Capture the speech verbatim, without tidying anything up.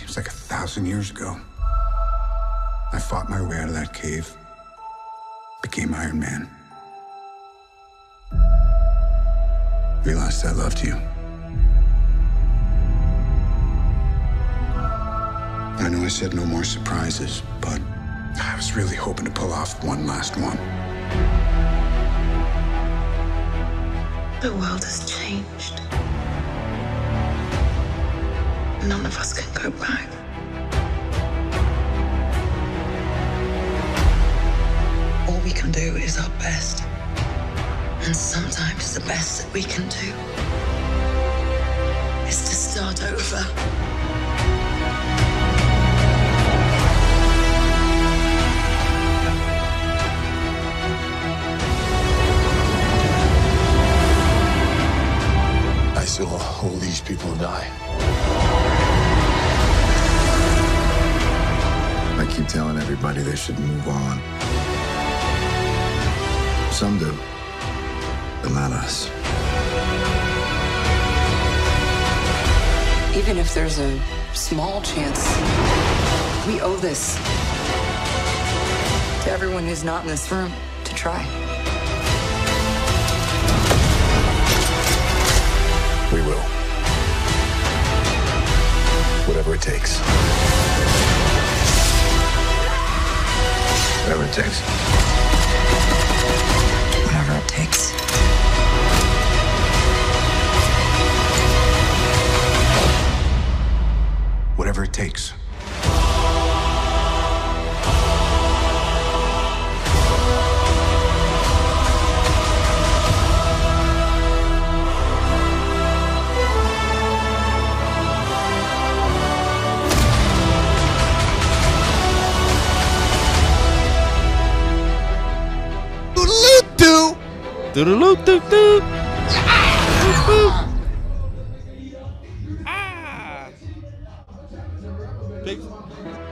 Seems like a thousand years ago. I fought my way out of that cave, became Iron Man. Realized I loved you. I know I said no more surprises, but I was really hoping to pull off one last one. The world has changed. None of us can go back. All we can do is our best. And sometimes the best that we can do is to start over. I saw all these people die. I keep telling everybody they should move on. Some do, but not us. Even if there's a small chance, we owe this to everyone who's not in this room to try. We will. Whatever it takes. Whatever it takes. Whatever it takes. Whatever it takes. Doodaloo doo doo. Ah. Big.